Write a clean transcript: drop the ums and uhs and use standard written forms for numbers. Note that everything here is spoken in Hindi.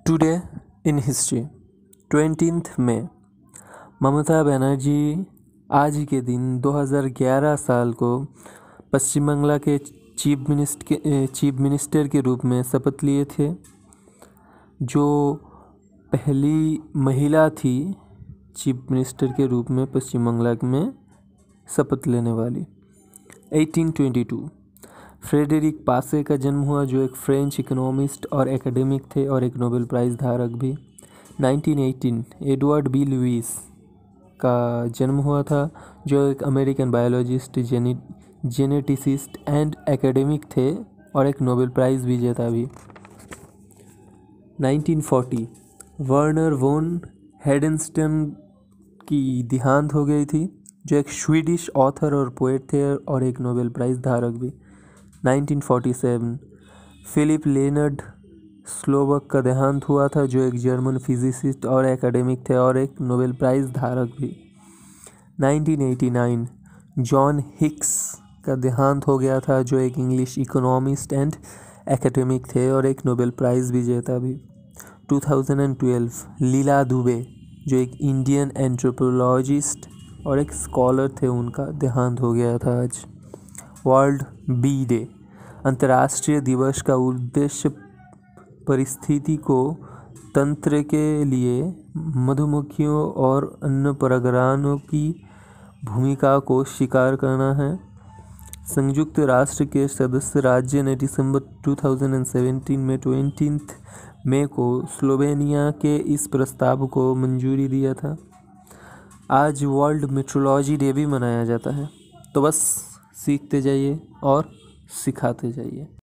टुडे इन हिस्ट्री 20 मई। ममता बनर्जी आज के दिन 2011 साल को पश्चिम बंगाल के चीफ मिनिस्टर के रूप में शपथ लिए थे, जो पहली महिला थी चीफ मिनिस्टर के रूप में पश्चिम बंगाल में शपथ लेने वाली। 1822 फ्रेडरिक पासे का जन्म हुआ, जो एक फ्रेंच इकोनॉमिस्ट और एकेडमिक थे और एक नोबेल प्राइज़ धारक भी। 1918 एडवर्ड बी लुईस का जन्म हुआ था, जो एक American biologist, geneticist and academic थे और एक नोबेल प्राइज़ विजेता भी। 1940 वर्नर वोन हेडेनस्टन की देहांत हो गई थी, जो एक स्वीडिश ऑथर और पोएट थे और एक नोबेल प्राइज़ धारक भी। 1947 फिलिप लेनर्ड स्लोबक का देहांत हुआ था, जो एक जर्मन फिजिसिस्ट और एकेडमिक थे और एक नोबेल प्राइज़ धारक भी। 1989 जॉन हिक्स का देहांत हो गया था, जो एक इंग्लिश इकोनॉमिस्ट एंड एकेडमिक थे और एक नोबेल प्राइज़ विजेता भी। 2012 लीला दुबे, जो एक इंडियन एंथ्रोपोलॉजिस्ट और एक स्कॉलर थे, उनका देहांत हो गया था आज। वर्ल्ड बी डे अंतर्राष्ट्रीय दिवस का उद्देश्य परिस्थिति को तंत्र के लिए मधुमक्खियों और अन्य परागणों की भूमिका को स्वीकार करना है। संयुक्त राष्ट्र के सदस्य राज्य ने दिसंबर 2017 में 20 मई को स्लोवेनिया के इस प्रस्ताव को मंजूरी दिया था। आज वर्ल्ड मेट्रोलॉजी डे भी मनाया जाता है। तो बस सीखते जाइए और सिखाते जाइए।